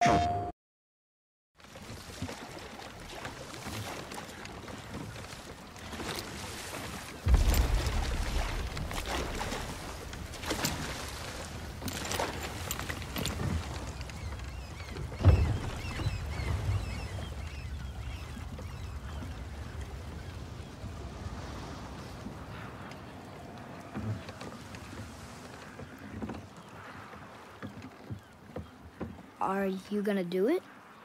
Are you gonna do it?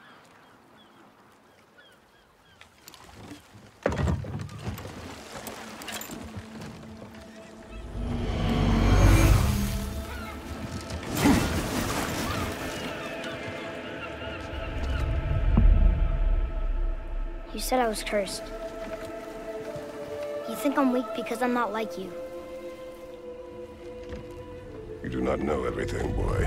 You said I was cursed. You think I'm weak because I'm not like you. You do not know everything, boy.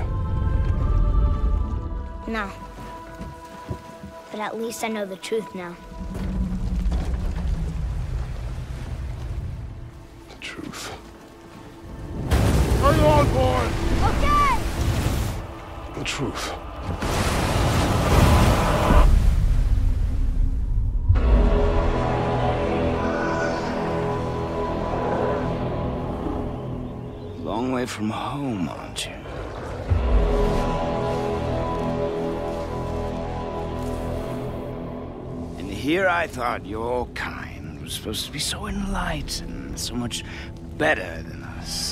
No. But at least I know the truth now. The truth. Hang on, boy! Okay! The truth. Long way from home, aren't you? And here I thought your kind was supposed to be so enlightened, so much better than us.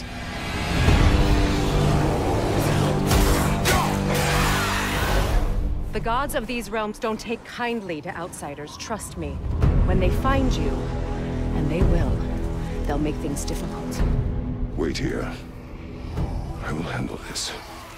The gods of these realms don't take kindly to outsiders, trust me. When they find you, and they will, they'll make things difficult. Wait here. I will handle this.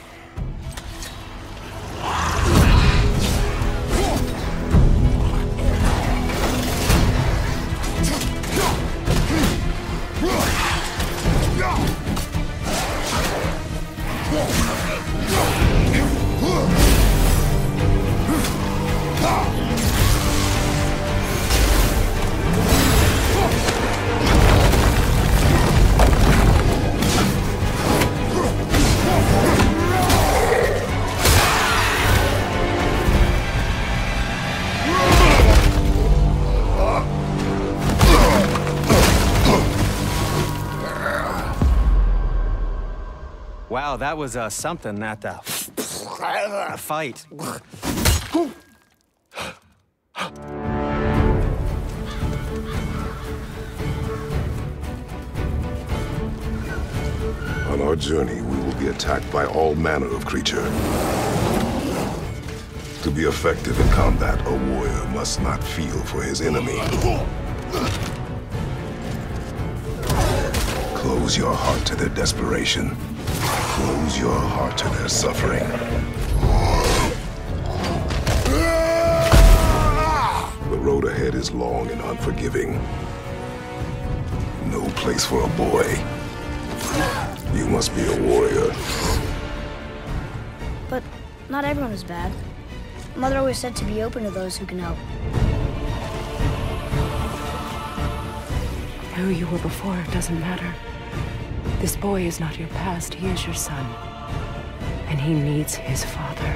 Wow, that was something, that fight. On our journey, we will be attacked by all manner of creature. To be effective in combat, a warrior must not feel for his enemy. Close your heart to their desperation. Close your heart to their suffering. The road ahead is long and unforgiving. No place for a boy. You must be a warrior. But not everyone is bad. Mother always said to be open to those who can help. Who you were before doesn't matter. This boy is not your past, he is your son. And he needs his father.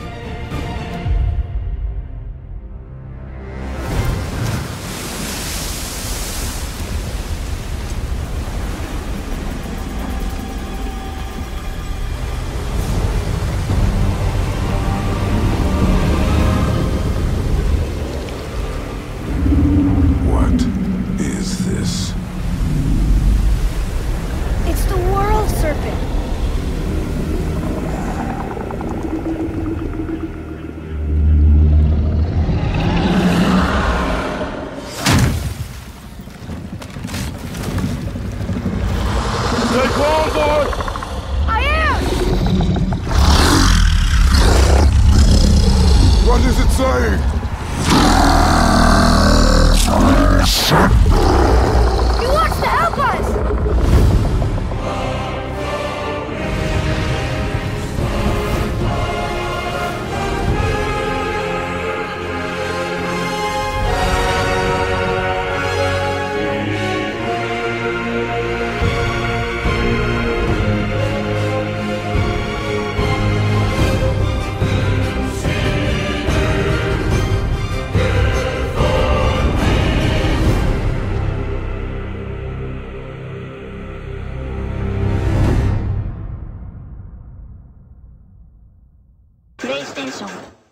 What is this? It's the world serpent! Stay calm, boy! I am! What does it say? He wants to help us! プレイステーション